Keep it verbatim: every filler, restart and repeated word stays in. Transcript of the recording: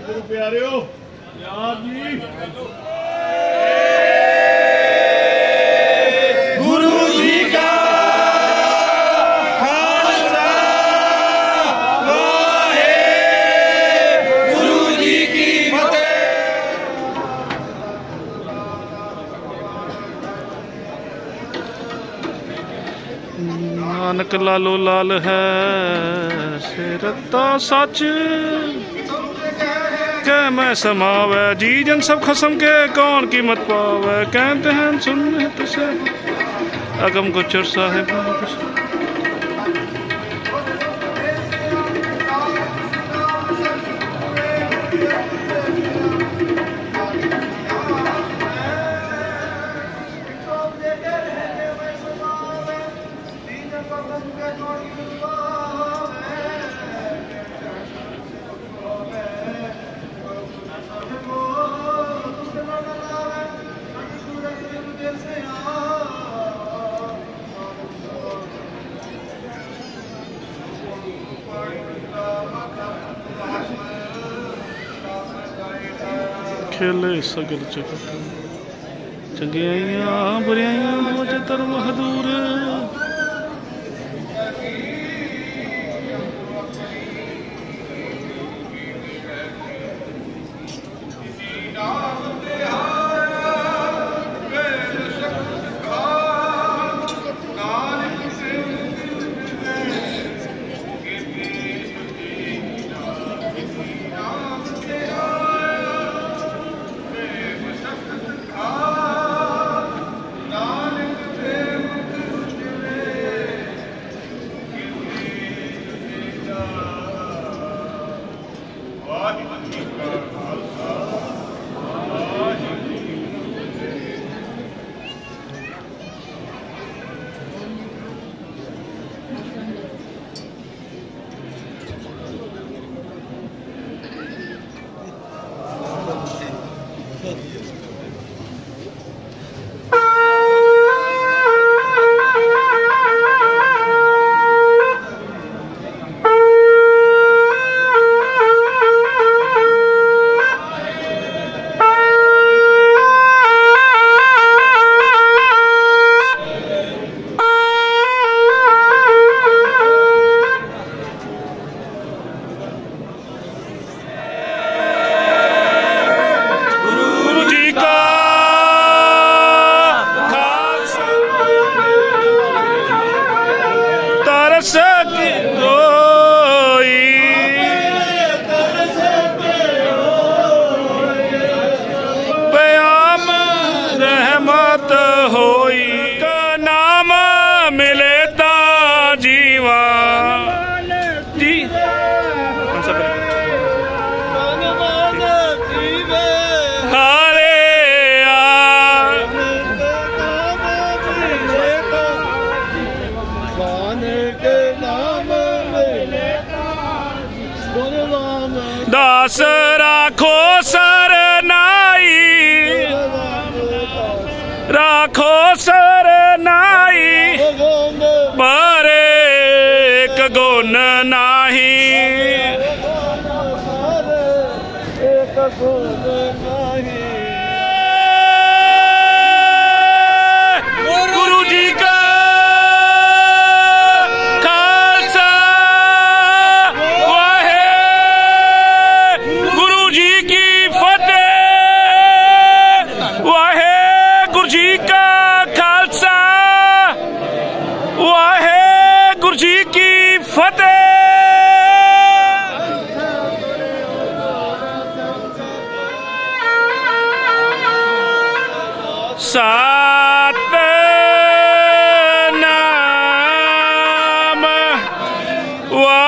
गुरु प्यारे हो यार जी। गुरु जी का खालसा वाहे गुरु जी की फतेह। नानक लालो लाल है सिरता सच के मैं समावे जी जन सब खसम के कौन कीमत पावे। कहते हैं सुनने तुझे अगम गुचर साहिब खेले सगल जगत चंगियाइयां बुराइयां बोझ तर बहादुर। दास राखो सरनाई राखो सरनाई पर एक गुण नाही। गुरु जी का खालसा वाहे गुरु जी की फतेह। वाहे गुरु जी का खालसा वाहे गुरु जी की फतेह। सतनाम वा